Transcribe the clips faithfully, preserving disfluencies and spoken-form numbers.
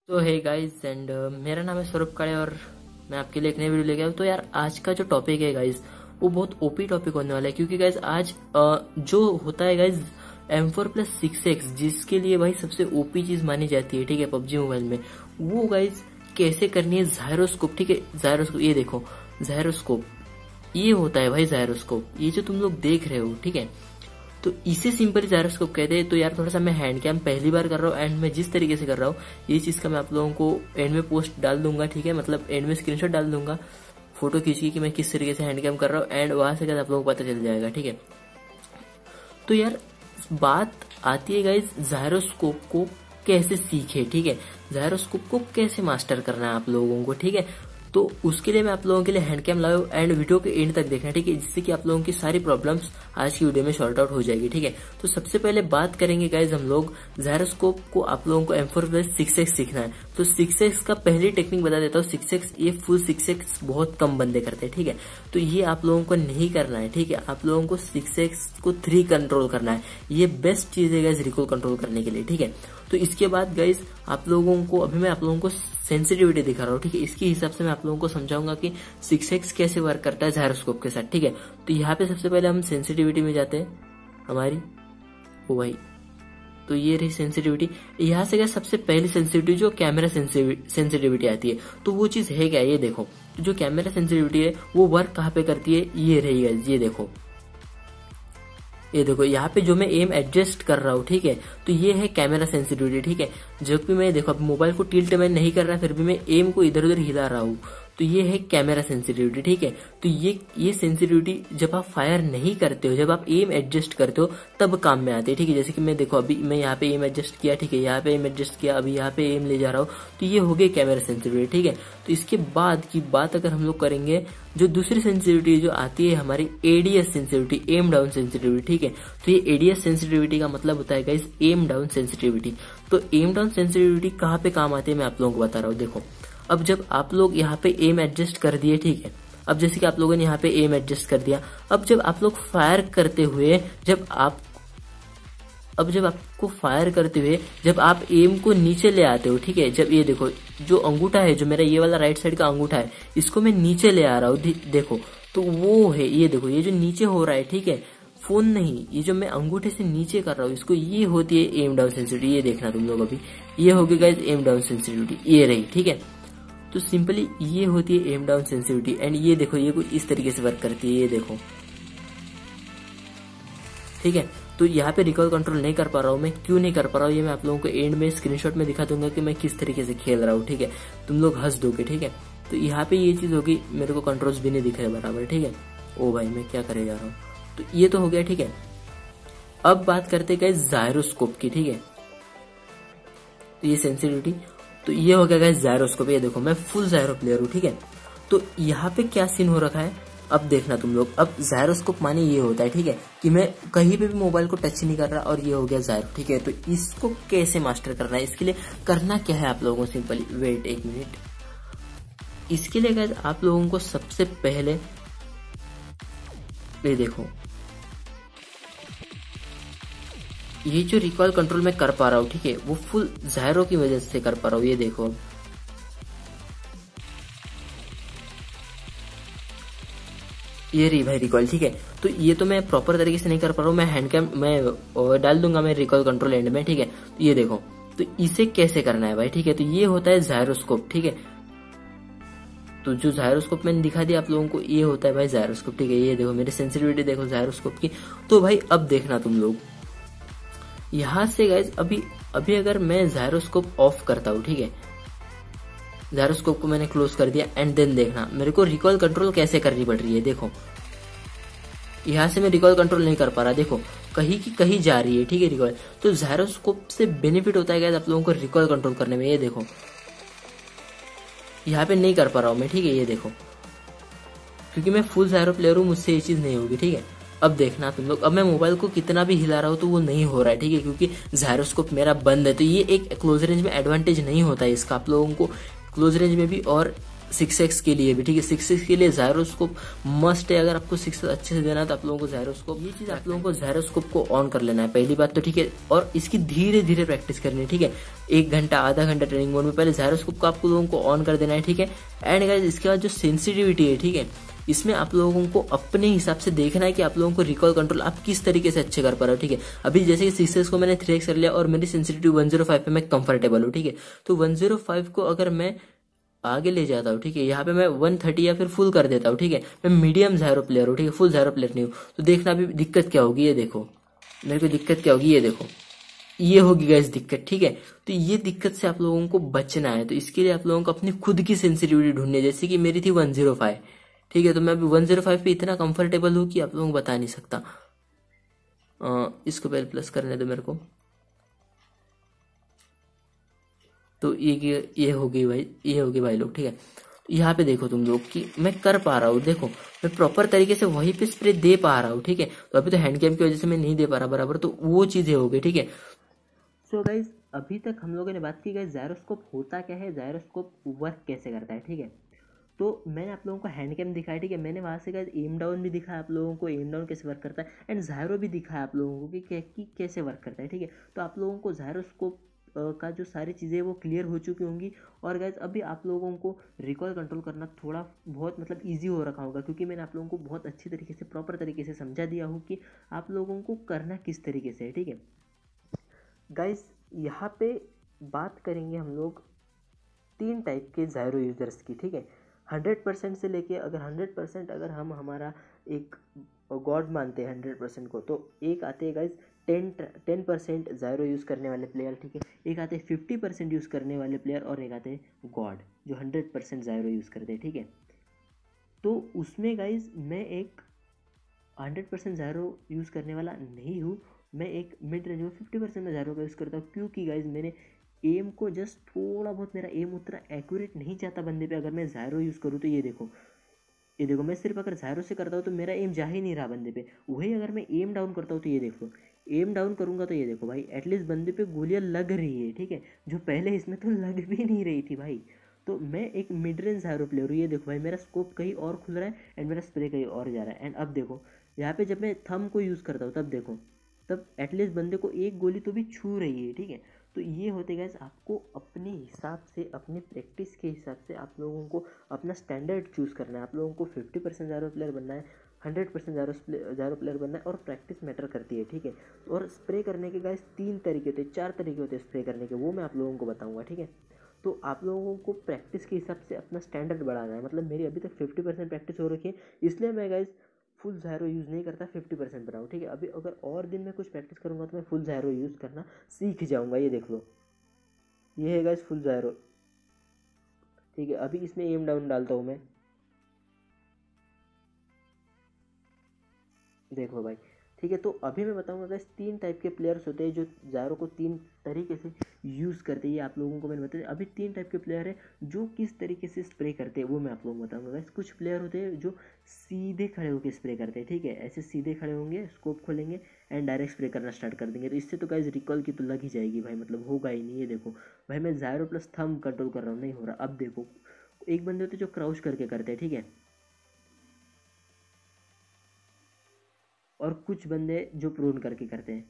तो hey guys and मेरा नाम है सौरभ काले और मैं आपके लिए एक नई वीडियो लेके आया हूं। तो यार आज का जो टॉपिक है गाइस वो बहुत ओपी टॉपिक होने वाला है, क्योंकि गाइस आज uh, जो होता है guys M four plus six X जिसके लिए भाई सबसे ओपी चीज मानी जाती है, ठीक है, पबजी मोबाइल में, वो गाइस कैसे करनी है जायरोस्कोप। ठीक है, जायरोस्कोप, ये देखो जायरोस्कोप, ये होता है भाई जायरोस्कोप, ये जो तुम लोग देख रहे हो, ठीक है। तो इसे सिंपली जायरोस्कोप कहते हैं। तो यार थोड़ा सा मैं हैंड कैम पहली बार कर रहा हूँ एंड मैं जिस तरीके से कर रहा हूँ ये चीज का मैं आप लोगों को एंड में पोस्ट डाल दूंगा, ठीक है, मतलब एंड में स्क्रीनशॉट डाल दूंगा फोटो खींची कि मैं किस तरीके से हैंड कैम कर रहा हूँ एंड वहां से आप लोगों को पता चल जाएगा, ठीक है। तो यार बात आती है गाइस जायरोस्कोप को कैसे सीखे, ठीक है, जायरोस्कोप को कैसे मास्टर करना है आप लोगों को, ठीक है। तो उसके लिए मैं आप लोगों के लिए हैंड कैम लाया हूं एंड वीडियो के एंड तक देखना, ठीक है, जिससे कि आप लोगों की सारी प्रॉब्लम्स आज की वीडियो में सॉर्ट आउट हो जाएगी, ठीक है। तो सबसे पहले बात करेंगे गाइज हम लोग जायरोस्कोप को आप लोगों को M four plus six X सीखना है। तो सिक्स एक्स का पहली टेक्निक बता देता हूँ। सिक्स एक्स ये फुल सिक्स एक्स बहुत कम बंदे करते हैं, ठीक है, तो ये आप लोगों को नहीं करना है, ठीक है। आप लोगों को सिक्स एक्स को थ्री कंट्रोल करना है, ये बेस्ट चीज है गाइज रिकॉल कंट्रोल करने के लिए, ठीक है। तो इसके बाद गाइज आप लोगों को अभी मैं आप लोगों को सेंसिटिविटी दिखा रहा हूँ, ठीक है, इसके हिसाब से मैं आप लोगों को समझाऊंगा कि सिक्स एक्स कैसे वर्क करता है जायरोस्कोप के साथ, ठीक है। तो यहाँ पे सबसे पहले हम सेंसिटिविटी में जाते हैं हमारी, ओ भाई, तो ये रही सेंसिटिविटी। यहाँ से क्या सबसे पहली सेंसिटिविटी जो कैमरा सेंसिटिविटी आती है, तो वो चीज है क्या, ये देखो जो कैमरा सेंसिटिविटी है वो वर्क कहाँ पे करती है, ये रही है, ये देखो ये देखो यहाँ पे जो मैं एम एडजस्ट कर रहा हूँ, ठीक है, तो ये है कैमरा सेंसिटिविटी, ठीक है। जब भी मैं देखो अब मोबाइल को टिल्ट मैं नहीं कर रहा फिर भी मैं एम को इधर उधर हिला रहा हूँ, तो ये है कैमरा सेंसिटिविटी, ठीक है। तो ये ये सेंसिटिविटी जब आप फायर नहीं करते हो, जब आप एम एडजस्ट करते हो तब काम में आते हैं, ठीक है। जैसे कि मैं देखो अभी मैं यहाँ पे एम एडजस्ट किया, ठीक है, यहाँ पे एम एडजस्ट किया, अभी यहाँ पे एम ले जा रहा हूँ, तो ये हो गई कैमरा सेंसिटिविटी, ठीक है। तो इसके बाद की बात अगर हम लोग करेंगे जो दूसरी सेंसिटिविटी जो आती है हमारी ADS sensitivity, aim down sensitivity, ठीक है। तो ये एडीएस सेंसिटिविटी का मतलब होता है गाइस एम डाउन सेंसिटिविटी। तो एम डाउन सेंसिटिविटी कहाँ पे काम आती है मैं आप लोगों को बता रहा हूँ। देखो अब जब आप लोग यहाँ पे एम एडजस्ट कर दिए, ठीक है, अब जैसे कि आप लोगों ने यहाँ पे एम एडजस्ट कर दिया, अब जब आप लोग फायर करते हुए जब आप अब जब आपको फायर करते हुए जब आप एम को नीचे ले आते हो, ठीक है, जब ये देखो जो अंगूठा है, जो मेरा ये वाला राइट साइड का अंगूठा है, इसको मैं नीचे ले आ रहा हूँ, देखो, तो वो है, ये देखो ये जो नीचे हो रहा है, ठीक है, फोन नहीं, ये जो मैं अंगूठे से नीचे कर रहा हूँ इसको, ये होती है एम डाउन सेंसिटिविटी। ये देखना तुम लोग अभी, ये होगी गाइस एम डाउन सेंसिटिविटी, ये रही, ठीक है। तो सिंपली ये होती है एम डाउन सेंसिटिविटी एंड ये देखो ये कुछ इस तरीके से वर्क करती है, ये देखो, ठीक है। तो यहाँ पे रिकॉल कंट्रोल नहीं कर पा रहा हूँ मैं, क्यों नहीं कर पा रहा हूँ ये मैं आप लोगों को एंड में स्क्रीनशॉट में दिखा दूंगा कि मैं किस तरीके से खेल रहा हूँ, ठीक है, तुम लोग हंस दोगे, ठीक है। तो यहाँ पे ये चीज होगी, मेरे को कंट्रोल्स भी नहीं दिख रहे बराबर, ठीक है। ओ भाई मैं क्या करे जा रहा हूँ, तो ये तो हो गया, ठीक है। अब बात करते गए जायरोस्कोप की, ठीक है, तो ये सेंसिटिविटी, तो ये हो गया गाइस जायरोस्कोप। ये देखो मैं फुल जायरो प्लेयर हूँ, ठीक है। तो यहाँ पे क्या सीन हो रखा है अब देखना तुम लोग। अब जायरोस्कोप माने ये होता है, ठीक है, कि मैं कहीं पे भी मोबाइल को टच नहीं कर रहा और ये हो गया जायरो, ठीक है। तो इसको कैसे मास्टर करना है, इसके लिए करना क्या है आप लोगों को, सिंपली वेट एक मिनट, इसके लिए गाइस आप लोगों को सबसे पहले ये देखो ये जो रिकॉल कंट्रोल मैं कर पा रहा हूँ, ठीक है, वो फुल जायरो की वजह से कर पा रहा हूँ। ये देखो अब ये रही भाई रिकॉल, ठीक है। तो ये तो मैं प्रॉपर तरीके से नहीं कर पा रहा हूँ, मैं हैंड कैम मैं डाल दूंगा मैं रिकॉल कंट्रोल एंड में, ठीक है। तो ये देखो, तो इसे कैसे करना है भाई, ठीक है। तो ये होता है जायरोस्कोप, ठीक है। तो जो जायरोस्कोप मैंने दिखा दिया आप लोगों को, ये होता है भाई जायरोस्कोप, ठीक है। ये देखो मेरी सेंसिटिविटी देखो जायरोस्कोप की। तो भाई अब देखना तुम लोग यहां से गाइज, अभी अभी अगर मैं जायरोस्कोप ऑफ करता हूँ, ठीक है, जायरोस्कोप को मैंने क्लोज कर दिया एंड देन देखना मेरे को रिकॉल कंट्रोल कैसे करनी पड़ रही है। देखो यहां से मैं रिकॉल कंट्रोल नहीं कर पा रहा, देखो कहीं की कहीं जा रही है, ठीक है, रिकॉल। तो जायरोस्कोप से बेनिफिट होता है गाइज आप लोगों को रिकॉल कंट्रोल करने में। ये देखो यहाँ पे नहीं कर पा रहा हूं मैं, ठीक है, ये देखो क्योंकि मैं फुल जायरो प्लेयर हूँ, मुझसे ये चीज नहीं होगी, ठीक है। अब देखना तुम लोग, अब मैं मोबाइल को कितना भी हिला रहा हूँ तो वो नहीं हो रहा है, ठीक है, क्योंकि जायरोस्कोप मेरा बंद है। तो ये एक क्लोज रेंज में एडवांटेज नहीं होता है इसका, आप लोगों को क्लोज रेंज में भी और सिक्स एक्स के लिए भी, ठीक है। सिक्स एक्स के लिए जायरोस्कोप मस्ट है। अगर आपको सिक्स अच्छे से देना है तो आप लोगों को जायरोस्कोप, ये चीज आप लोगों को जायरोस्कोप को ऑन कर लेना है पहली बात तो, ठीक है। और इसकी धीरे धीरे प्रैक्टिस करनी है, ठीक है। एक घंटा आधा घंटा ट्रेनिंग मोड में पहले जायरोस्कोप को आपको लोगों को ऑन कर देना है, ठीक है। एंड गाइस इसके बाद जो सेंसिटिविटी है, ठीक है, इसमें आप लोगों को अपने हिसाब से देखना है कि आप लोगों को रिकॉल कंट्रोल आप किस तरीके से अच्छे कर पा रहे हो, ठीक है। अभी जैसे कि सिक्स एक्स को मैंने थ्री एक्स कर लिया और मेरी सेंसिटिविटी वन जीरो फाइव पे मैं कंफर्टेबल हूँ, ठीक है। तो वन जीरो फाइव को अगर मैं आगे ले जाता हूँ, ठीक है, यहाँ पे मैं वन थर्टी या फिर फुल कर देता हूँ, ठीक है। मैं मीडियम ज़ायरो प्लेयर हूँ, ठीक है, फुल ज़ायरो प्लेयर नहीं हूँ। तो देखना अभी दिक्कत क्या होगी, ये देखो मेरे को दिक्कत क्या होगी, ये देखो ये होगी गाइस दिक्कत, ठीक है। तो ये दिक्कत से आप लोगों को बचना है, तो इसके लिए आप लोगों को अपनी खुद की सेंसिटिविटी ढूंढनी है। जैसे कि मेरी थी वन जीरो फाइव, ठीक है, तो मैं अभी वन जीरो फाइव पे इतना कंफर्टेबल हूँ कि आप लोगों को बता नहीं सकता। आ, इसको पहले प्लस करने दो मेरे को। तो ये ये हो गई भाई, ये हो गई भाई लोग, ठीक है। यहाँ पे देखो तुम लोग कि मैं कर पा रहा हूँ, देखो मैं प्रॉपर तरीके से वहीं पे स्प्रे दे पा रहा हूँ, ठीक है। तो अभी तो हैंड कैम की वजह से मैं नहीं दे पा रहा बराबर, तो वो चीजें हो गई, ठीक है। सो गाइज अभी तक हम लोगों ने बात की गाइज जायरोस्कोप होता क्या है, जायरोस्कोप वर्क कैसे करता है, ठीक है। तो मैंने आप लोगों को हैंड कैम दिखाया, ठीक है। मैंने वहाँ से गाइज एम डाउन भी दिखाया आप लोगों को, एम डाउन कैसे वर्क करता है, एंड जायरो भी दिखाया आप लोगों को कि, कि कैसे वर्क करता है, ठीक है। तो आप लोगों को जायरोस्कोप का जो सारी चीज़ें वो क्लियर हो चुकी होंगी। और गाइज अभी आप लोगों को रिकॉल कंट्रोल करना थोड़ा बहुत मतलब इजी हो रखा होगा, क्योंकि मैंने आप लोगों को बहुत अच्छी तरीके से प्रॉपर तरीके से समझा दिया हूँ कि आप लोगों को करना किस तरीके से है, ठीक है। गाइज यहाँ पे बात करेंगे हम लोग तीन टाइप के जायरो यूजर्स की, ठीक है। हंड्रेड परसेंट से लेके, अगर हंड्रेड परसेंट अगर हम हमारा एक गॉड मानते हैं हंड्रेड परसेंट को, तो एक आते हैं guys ten ten percent gyro use करने वाले प्लेयर, ठीक है। एक आते हैं फिफ्टी परसेंट यूज़ करने वाले प्लेयर, और एक आते हैं गॉड जो हंड्रेड परसेंट जायरो यूज़ करते हैं, ठीक है। तो उसमें गाइज मैं एक हंड्रेड परसेंट जायरो यूज़ करने वाला नहीं हूँ। मैं एक मिड रेंज में फिफ्टी परसेंट में जायरो का यूज़ करता हूँ, क्योंकि गाइज मैंने एम को जस्ट थोड़ा बहुत, मेरा एम उतना एक्यूरेट नहीं चाहता बंदे पे अगर मैं जायरो यूज़ करूँ तो। ये देखो ये देखो मैं सिर्फ अगर जायरो से करता हूँ तो मेरा एम जा ही नहीं रहा बंदे पे। वही अगर मैं एम डाउन करता हूँ तो ये देखो, एम डाउन करूँगा तो ये देखो भाई एटलीस्ट बंदे पे गोलियाँ लग रही है, ठीक है, जो पहले इसमें तो लग भी नहीं रही थी भाई। तो मैं एक मिड रेंज जायरो प्लेयर हूँ। ये देखो भाई मेरा स्कोप कहीं और खुल रहा है एंड मेरा स्प्रे कहीं और जा रहा है। एंड अब देखो यहाँ पे जब मैं थंब को यूज़ करता हूँ तब देखो, तब एटलीस्ट बंदे को एक गोली तो भी छू रही है, ठीक है। तो ये होते गाइस आपको अपने हिसाब से, अपने प्रैक्टिस के हिसाब से आप लोगों को अपना स्टैंडर्ड चूज़ करना है। आप लोगों को फिफ्टी परसेंट जायरो प्लेयर बनना है, hundred percent gyro gyro player बनना है, और प्रैक्टिस मैटर करती है, ठीक है। और स्प्रे करने के गाइस तीन तरीके होते हैं, चार तरीके होते हैं स्प्रे करने के, वो मैं आप लोगों को बताऊँगा, ठीक है। तो आप लोगों को प्रैक्टिस के हिसाब से अपना स्टैंडर्ड बढ़ाना है। मतलब मेरी अभी तक फिफ्टी परसेंट प्रैक्टिस हो रखी है, इसलिए मैं गाइस फुल ज़ायरो यूज़ नहीं करता, फिफ्टी परसेंट बनाऊँ, ठीक है। अभी अगर और दिन में कुछ प्रैक्टिस करूँगा तो मैं फुल ज़ायरो यूज़ करना सीख जाऊँगा। ये देख लो, ये है गाइस फुल ज़ायरो, ठीक है। अभी इसमें एम डाउन डालता हूँ मैं, देखो भाई, ठीक है। तो अभी मैं बताऊंगा गाइस तीन टाइप के प्लेयर्स होते हैं जो जायरो को तीन तरीके से यूज़ करते हैं। ये आप लोगों को मैंने बताया। अभी तीन टाइप के प्लेयर हैं जो किस तरीके से स्प्रे करते हैं वो मैं आप लोगों को बताऊंगा गाइस। कुछ प्लेयर होते हैं जो सीधे खड़े होकर स्प्रे करते हैं, ठीक है। ऐसे सीधे खड़े होंगे, स्कोप खोलेंगे एंड डायरेक्ट स्प्रे करना स्टार्ट कर देंगे। तो इससे तो गाइस रिकॉल की तो लग ही जाएगी भाई, मतलब होगा ही नहीं। ये देखो भाई मैं जायरो प्लस थंब कंट्रोल कर रहा हूँ, नहीं हो रहा। अब देखो एक बंदे होते जो क्राउच करके करते हैं, ठीक है, और कुछ बंदे जो प्रोन करके करते हैं।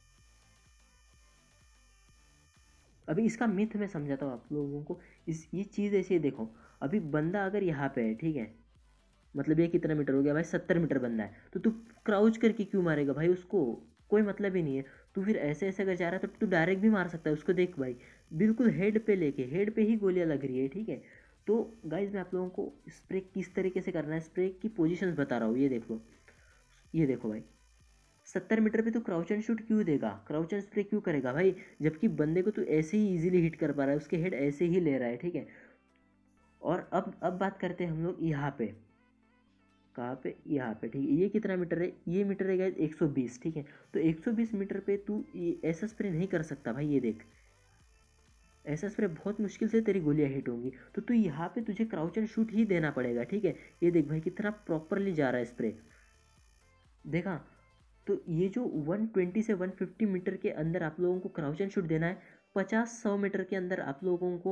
अभी इसका मिथ मैं समझाता हूँ आप लोगों को। इस ये चीज़ ऐसे ही देखो, अभी बंदा अगर यहाँ पे है, ठीक है, मतलब ये कितना मीटर हो गया भाई, सत्तर मीटर बंदा है, तो तू क्राउच करके क्यों मारेगा भाई उसको, कोई मतलब ही नहीं है। तू फिर ऐसे ऐसे अगर जा रहा है तो तू डायरेक्ट भी मार सकता है उसको। देख भाई बिल्कुल हेड पे लेके, हेड पे ही गोलियां लग रही है, ठीक है। तो गाइज मैं आप लोगों को स्प्रे किस तरीके से करना है, स्प्रे की पोजिशन बता रहा हूँ। ये देख लो, ये देखो भाई सत्तर मीटर पे तो क्राउच एंड शूट क्यों देगा, क्राउच एंड स्प्रे क्यों करेगा भाई, जबकि बंदे को तो ऐसे ही इजीली हिट कर पा रहा है, उसके हेड ऐसे ही ले रहा है, ठीक है। और अब अब बात करते हैं हम लोग यहाँ पे, कहाँ पे, यहाँ पे, ठीक है। ये कितना मीटर है, ये मीटर है गाइस एक सौ बीस, ठीक है। तो एक सौ बीस मीटर पे तू ऐसा स्प्रे नहीं कर सकता भाई। ये देख ऐसा स्प्रे बहुत मुश्किल से तेरी गोलियां हिट होंगी, तो तू यहाँ पे तुझे क्राउच एंड शूट ही देना पड़ेगा, ठीक है। ये देख भाई कितना प्रॉपरली जा रहा है स्प्रे, देखा। तो ये जो वन ट्वेंटी से वन फिफ्टी मीटर के अंदर आप लोगों को क्राउच एंड शूट देना है, पचास सौ मीटर के अंदर आप लोगों को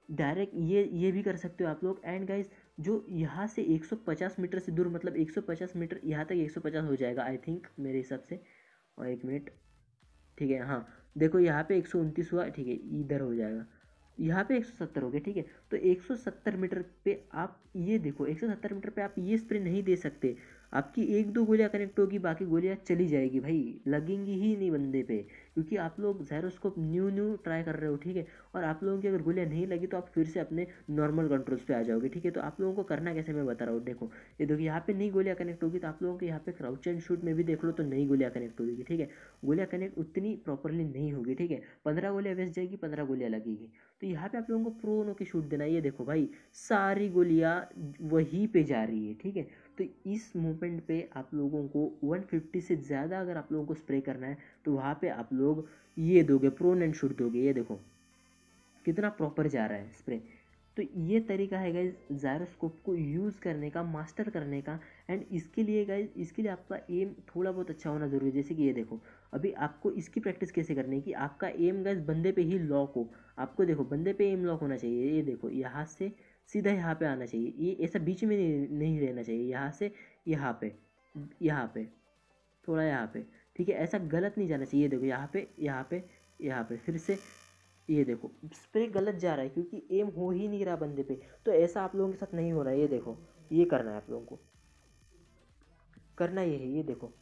डायरेक्ट ये ये भी कर सकते हो आप लोग। एंड गाइज जो यहाँ से एक सौ पचास मीटर से दूर, मतलब एक सौ पचास मीटर यहाँ तक एक सौ पचास हो जाएगा आई थिंक मेरे हिसाब से। और एक मिनट, ठीक है, हाँ देखो यहाँ पे एक सौ उनतीस हुआ, ठीक है, इधर हो जाएगा, यहाँ पे एक सौ सत्तर हो गया, ठीक है। तो एक सौ सत्तर मीटर पे आप ये देखो, एक सौ सत्तर मीटर पे आप ये स्प्रे नहीं दे सकते। आपकी एक दो गोलियां कनेक्ट होगी, बाकी गोलियां चली जाएगी भाई, लगेंगी ही नहीं बंदे पे, क्योंकि आप लोग ज़ायरोस्कोप न्यू न्यू ट्राई कर रहे हो, ठीक है। और आप लोगों की अगर गोलियां नहीं लगी तो आप फिर से अपने नॉर्मल कंट्रोल्स पे आ जाओगे, ठीक है। तो आप लोगों को करना कैसे मैं बता रहा हूँ, देखो ये देखो यहाँ पे नई गोलियां कनेक्ट होगी, तो आप लोगों के यहाँ पे क्राउच एंड शूट में भी देख लो तो नई गोलियां कनेक्ट होगी, ठीक है। गोलियां कनेक्ट उतनी प्रॉपरली नहीं होगी, ठीक है। पंद्रह गोलियां वेस्ट जाएगी, पंद्रह गोलियां लगेगी। तो यहाँ पे आप लोगों को प्रोनो की शूट देना है, ये देखो भाई सारी गोलियां वहीं पे जा रही है, ठीक है। तो इस मोमेंट पे आप लोगों को एक सौ पचास से ज़्यादा अगर आप लोगों को स्प्रे करना है तो वहाँ पे आप लोग ये दोगे, प्रोन एंड शूट दोगे, ये देखो कितना प्रॉपर जा रहा है स्प्रे। तो ये तरीका है गाइज ज़ायरोस्कोप को यूज़ करने का, मास्टर करने का। एंड इसके लिए गाइज, इसके लिए आपका एम थोड़ा बहुत अच्छा होना ज़रूरी है। जैसे कि ये देखो, अभी आपको इसकी प्रैक्टिस कैसे करनी है कि आपका एम गाइज बंदे पे ही लॉक हो। आपको देखो बंदे पे एम लॉक होना चाहिए, ये देखो यहाँ से सीधा यहाँ पे आना चाहिए, ये ऐसा बीच में नहीं, नहीं रहना चाहिए, यहाँ से यहाँ पे, यहाँ पे थोड़ा, यहाँ पे, ठीक है, ऐसा गलत नहीं जाना चाहिए। देखो यहाँ पे, यहाँ पे, यहाँ पे फिर से, ये देखो स्प्रे गलत जा रहा है क्योंकि एम हो ही नहीं रहा बंदे पे। तो ऐसा आप लोगों के साथ नहीं हो रहा है, ये देखो ये करना है आप लोगों को, करना ये है, ये देखो।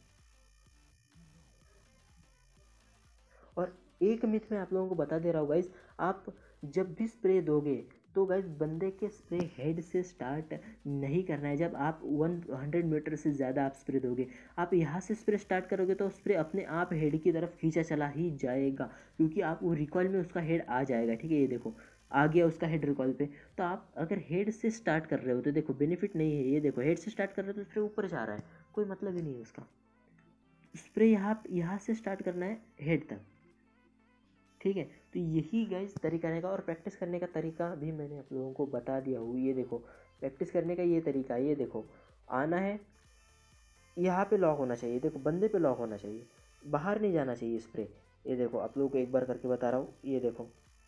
और एक मिथ मैं आप लोगों को बता दे रहा हूँ गाइज, आप जब भी स्प्रे दोगे तो गाइज बंदे के स्प्रे हेड से स्टार्ट नहीं करना है। जब आप सौ मीटर से ज़्यादा आप स्प्रे दोगे, आप यहाँ से स्प्रे स्टार्ट करोगे तो स्प्रे अपने आप हेड की तरफ खींचा चला ही जाएगा, क्योंकि आप वो रिकॉइल में उसका हेड आ जाएगा, ठीक है। ये देखो आ गया उसका हेड रिकॉइल पे। तो आप अगर हेड से स्टार्ट कर रहे हो तो देखो बेनिफिट नहीं है, ये देखो हेड से स्टार्ट कर रहे हो तो स्प्रे ऊपर जा रहा है, कोई मतलब ही नहीं है उसका। स्प्रे यहाँ यहाँ से स्टार्ट करना है हेड तक, ठीक है। तो यही गाइज तरीका रहेगा। और प्रैक्टिस करने का तरीका भी मैंने आप लोगों को बता दिया हूँ, ये देखो प्रैक्टिस करने का ये तरीका है, ये देखो आना है, यहाँ पे लॉक होना चाहिए, देखो बंदे पे लॉक होना चाहिए, बाहर नहीं जाना चाहिए स्प्रे। ये देखो आप लोगों को एक बार करके बता रहा हूँ, ये देखो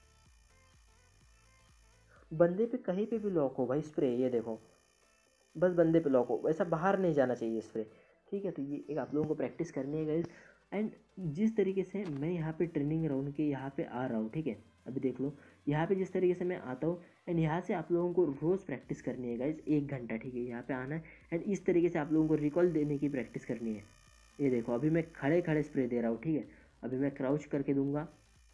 बंदे पे कहीं पे भी लॉक हो भाई स्प्रे, ये देखो बस बंदे पे लॉक हो, ऐसा बाहर नहीं जाना चाहिए स्प्रे, ठीक है। तो ये एक आप लोगों को प्रैक्टिस करनी है गाइज। एंड जिस तरीके से मैं यहाँ पे ट्रेनिंग राउंड के यहाँ पे आ रहा हूँ, ठीक है, अभी देख लो यहाँ पे जिस तरीके से मैं आता हूँ, एंड यहाँ से आप लोगों को रोज़ प्रैक्टिस करनी है गाइज, एक घंटा, ठीक है, यहाँ पे आना है। एंड इस तरीके से आप लोगों को रिकॉल देने की प्रैक्टिस करनी है। ये देखो अभी मैं खड़े खड़े स्प्रे दे रहा हूँ, ठीक है, अभी मैं क्राउच करके दूंगा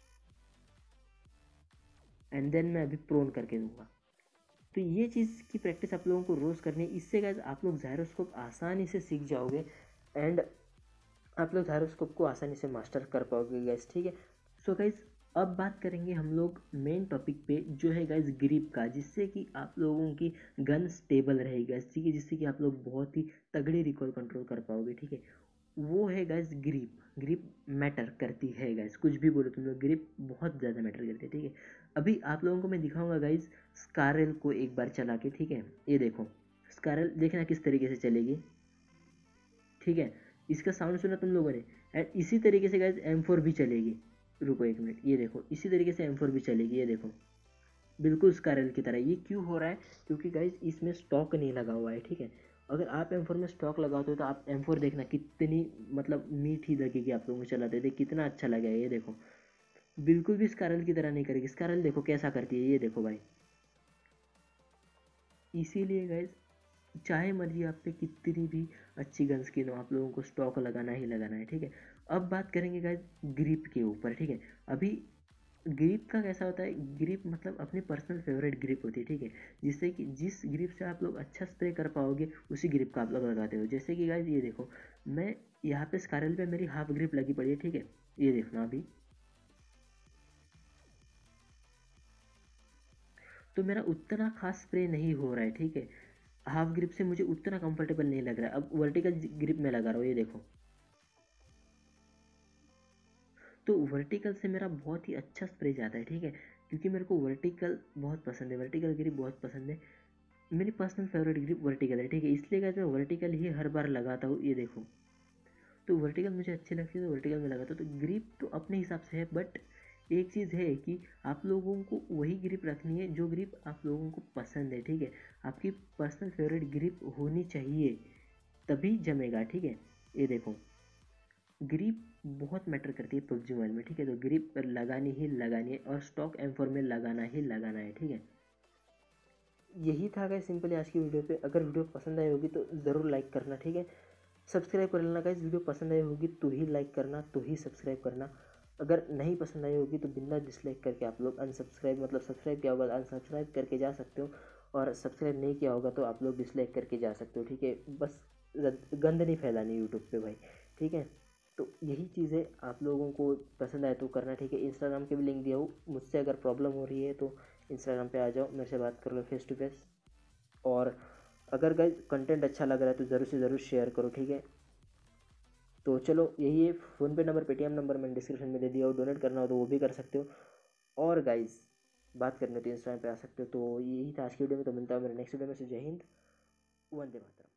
एंड देन मैं अभी प्रोन करके दूंगा। तो ये चीज़ की प्रैक्टिस आप लोगों को रोज़ करनी है। इससे गाइज आप लोग ज़ायरोस्कोप आसानी से सीख जाओगे एंड आप लोग ज़ायरोस्कोप को आसानी से मास्टर कर पाओगे गाइज, ठीक है। सो गाइज अब बात करेंगे हम लोग मेन टॉपिक पे, जो है गाइज ग्रिप का, जिससे कि आप लोगों की गन स्टेबल रहेगी, ठीक है, जिससे कि आप लोग बहुत ही तगड़े रिकॉल कंट्रोल कर पाओगे, ठीक है। वो है गाइज ग्रिप। ग्रिप मैटर करती है गाइज, कुछ भी बोलो तुम लोग, ग्रिप बहुत ज़्यादा मैटर करती है, ठीक है। अभी आप लोगों को मैं दिखाऊंगा गाइज स्कारल को एक बार चला के, ठीक है। ये देखो स्कारल देखना किस तरीके से चलेगी, ठीक है, इसका साउंड सुना तुम लोगों ने। एंड इसी तरीके से गाइज एम फोर भी चलेगी, रुको एक मिनट, ये देखो इसी तरीके से एम फोर भी चलेगी, ये देखो बिल्कुल स्कारल की तरह। ये क्यों हो रहा है, क्योंकि गाइज इसमें स्टॉक नहीं लगा हुआ है, ठीक है। अगर आप एम फोर में स्टॉक लगाते हो तो आप एम फोर देखना कितनी मतलब मीठी लगेगी आप लोगों को चलाते थे, कितना अच्छा लगेगा। ये देखो बिल्कुल भी स्कारल की तरह नहीं करेगी, स्कारल देखो कैसा करती है, ये देखो भाई। इसीलिए गाइज चाहे मर्जी आप पे कितनी भी अच्छी गन स्किन हो, आप लोगों को स्टॉक लगाना ही लगाना है, ठीक है। अब बात करेंगे गाइज ग्रिप के ऊपर, ठीक है। अभी ग्रिप का कैसा होता है, ग्रिप मतलब अपनी पर्सनल फेवरेट ग्रिप होती है, ठीक है, जिससे कि जिस ग्रिप से आप लोग अच्छा स्प्रे कर पाओगे उसी ग्रिप का आप लोग लगाते हो। जैसे कि गाइज ये देखो मैं यहाँ पे स्कारल पे मेरी हाफ ग्रिप लगी पड़ी है, ठीक है, ये देखना अभी तो मेरा उतना खास स्प्रे नहीं हो रहा है, ठीक है। हाफ ग्रिप से मुझे उतना कंफर्टेबल नहीं लग रहा है। अब वर्टिकल ग्रिप में लगा रहा हूँ, ये देखो तो वर्टिकल से मेरा बहुत ही अच्छा स्प्रे जाता है, ठीक है, क्योंकि मेरे को वर्टिकल बहुत पसंद है, वर्टिकल ग्रिप बहुत पसंद है। मेरी पर्सनल फेवरेट ग्रिप वर्टिकल है, ठीक है, इसलिए कहते मैं वर्टिकल ही हर बार लगाता हूँ, ये देखो तो वर्टिकल मुझे अच्छी लगती है तो वर्टिकल में लगाता हूँ। तो ग्रिप तो अपने हिसाब से है, बट एक चीज़ है कि आप लोगों को वही ग्रिप रखनी है जो ग्रिप आप लोगों को पसंद है, ठीक है। आपकी पर्सनल फेवरेट ग्रिप होनी चाहिए, तभी जमेगा, ठीक है। ये देखो, ग्रिप बहुत मैटर करती है पबजी मोबाइल में, ठीक है। तो ग्रिप पर लगानी ही लगानी है और स्टॉक एम फोर में लगाना ही लगाना है, ठीक है। यही था गाइस सिंपली आज की वीडियो पे। अगर वीडियो पसंद आई होगी तो ज़रूर लाइक करना, ठीक है। सब्सक्राइब कर लेना गाइस, वीडियो पसंद आई होगी तो ही लाइक करना, तो ही सब्सक्राइब करना। अगर नहीं पसंद आई होगी तो बिना डिसलाइक करके आप लोग अनसब्सक्राइब, मतलब सब्सक्राइब किया होगा अनसब्सक्राइब करके जा सकते हो, और सब्सक्राइब नहीं किया होगा तो आप लोग डिसलाइक करके जा सकते हो, ठीक है। बस गंद नहीं फैलानी यूट्यूब पे भाई, ठीक है। तो यही चीज़ें आप लोगों को पसंद आए तो करना, ठीक है। इंस्टाग्राम के भी लिंक दिया हूँ, मुझसे अगर प्रॉब्लम हो रही है तो इंस्टाग्राम पे आ जाओ, मेरे से बात कर लो फेस टू फेस। और अगर गाइस कंटेंट अच्छा लग रहा है तो ज़रूर से ज़रूर शेयर करो, ठीक है। तो चलो यही है, फ़ोनपे नंबर पेटीएम नंबर मैंने डिस्क्रिप्शन में दे दिया हो, डोनेट करना हो तो वो भी कर सकते हो। और गाइस बात करने तो इंस्टाग्राम पे आ सकते हो। तो यही था आज की वीडियो में, तो मिलता है मेरे नेक्स्ट वीडियो में से। जय हिंद, वंदे मातरम।